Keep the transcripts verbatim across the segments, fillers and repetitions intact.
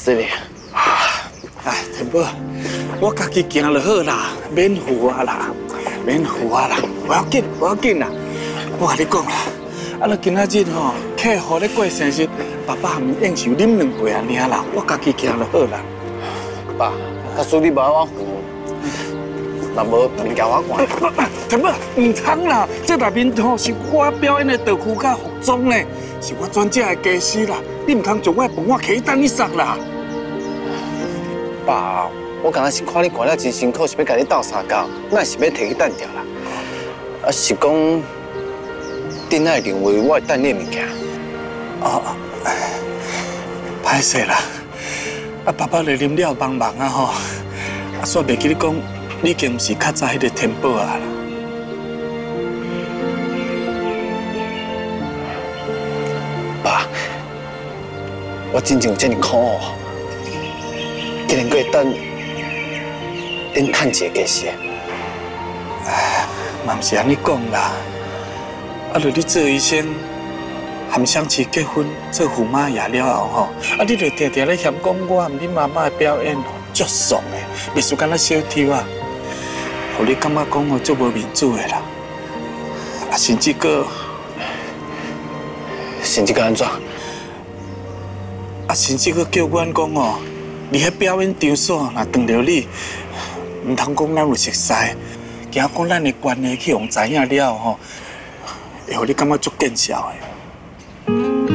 死你！ 哎，田宝，我家己行就好啦，免负啊啦，免负啊啦，不要紧，不要紧啦。我甲你讲啦，啊，你今仔日吼，客户咧过生日，爸爸含应酬啉两杯安尼啦，我家己行就好啦。 爸，假使你无爱我付，那无你交我管。 田宝，唔通啦，这内面吼是我表演的道具甲服装咧，是我专职的家私啦，你唔通将我的饭碗起等你杀啦。 爸，我刚才是看你看了真辛苦，是要甲你斗相共，哪是要摕去等掉啦？啊，是讲，恁爱认为我会等你的物件。 哦，歹势啦，啊，爸爸来啉了茫茫啊吼，啊，煞袂记你讲，你已经毋是较早迄个天宝啊啦。 爸，我真正有这么苦哦。 竟然可以等恁趁钱的事， 哎，嘛毋是安尼讲啦。啊，就你做医生，含相琪结婚做驸马爷了后吼，啊，你就常常咧嫌讲我含你妈妈的表演足爽的，袂输敢那小丑啊，互你感觉讲哦足无面子的啦。啊，甚至个， 甚至个安怎？ 啊，甚至个叫阮讲哦。 你迄表演场所若撞着你，唔通讲咱有熟识，惊讲咱的关系去互知影了吼，会互你感觉足见笑的。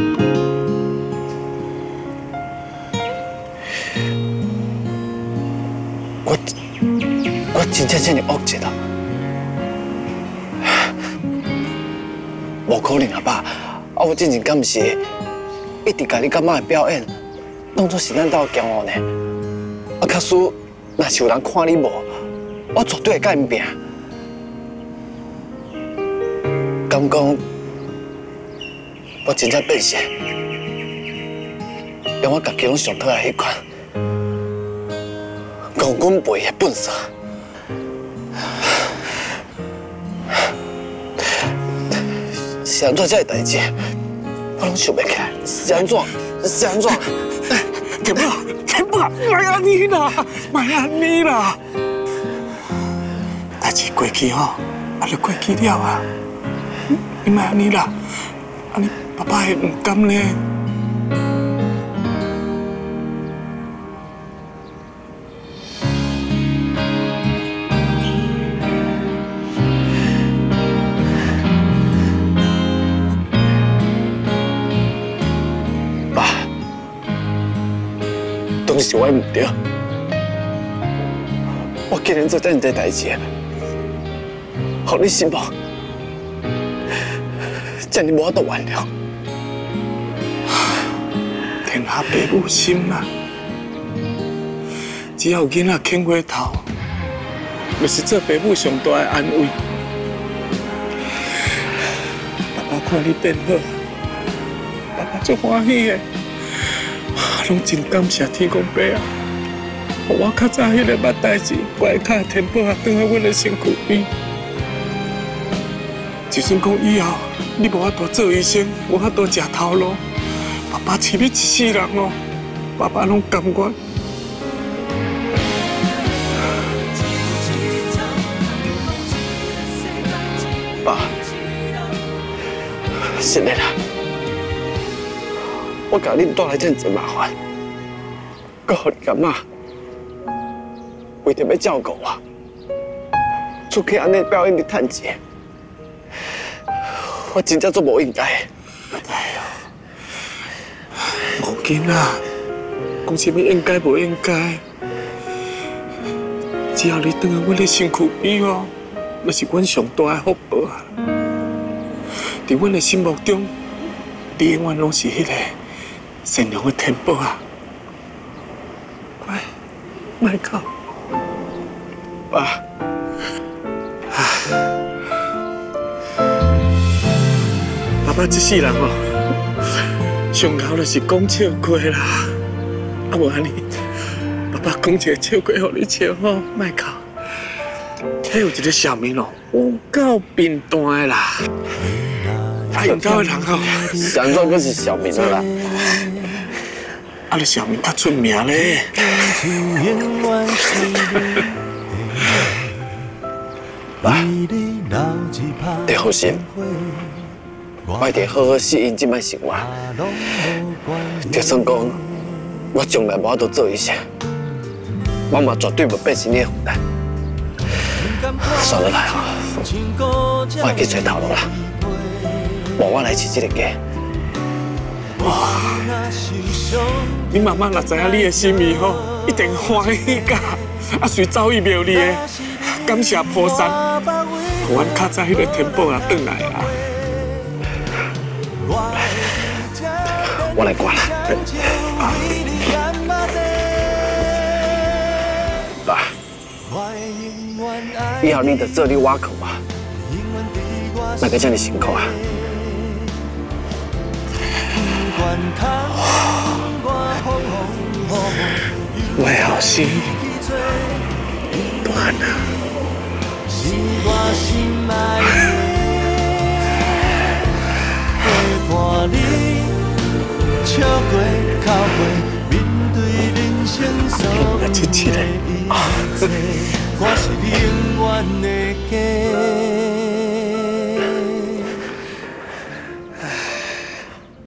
我我真正这么恶极啊！无可能啊，爸！啊，我真正敢毋是一直甲你感觉的表演。 当作是咱斗骄傲呢，啊！假使若是有人看你无，我绝对会甲因拼。敢讲我真正变性，用我家己拢上讨厌迄款戆滚背的本事。是安怎这个代志？我拢想不起来，是安怎？是安怎？ 田宝，田宝，莫安尼啦，莫安尼啦！代志过去吼，啊，就过去了啊。你莫安尼啦，安尼爸爸会唔甘呢？ 都是我唔对，我竟然做这样多代志，让你失望，这样无法度原谅。 天下父母心啦，只要有囡仔肯回头，就是做父母上大的安慰。爸爸看你变好，爸爸足欢喜的。 拢真感谢天公伯啊！我较早迄个捌代志，怪卡天宝啊，转来阮的身躯边。就算讲以后你无法度做医生，无法度食头路，爸爸饲你一世人哦，爸爸拢甘愿。 爸，是的啦。 我甲恁带来这么麻烦，搁互你干嘛？为着要照顾我，出去安尼表演你趁钱，我真正做无应该。 哎呦，无紧啦，讲什么应该无应该，只要你转来阮的身躯边哦，就是阮上大的福报啊！在阮的心目中，你永远拢是迄个。 善良的天宝啊！乖，莫哭。 爸， 爸爸这世人哦，上后就是讲笑话啦。啊无安尼，爸爸讲一个笑话互你笑吼，莫哭。还有一个小名哦，有够贫惰的啦。啊，因家的人吼， 想做可是小明的啦。 啊，你小明较出名咧。 爸，你放心，我一定好好适应这摆生活。就算讲我从来无法度做医生，我嘛绝对无变成你的负担。算了啦，我会去找头路啦。无我来饲这个家。 哇！你妈妈若知影你的心意吼，一定欢喜甲，啊，随走去庙里的，感谢菩萨，互阮较早迄个天宝啊转来啊。 我来挂啦。爸，以后你得做你挖口啊，哪个叫你辛苦啊？ 我的后生，大汉啊！啊，七七嘞！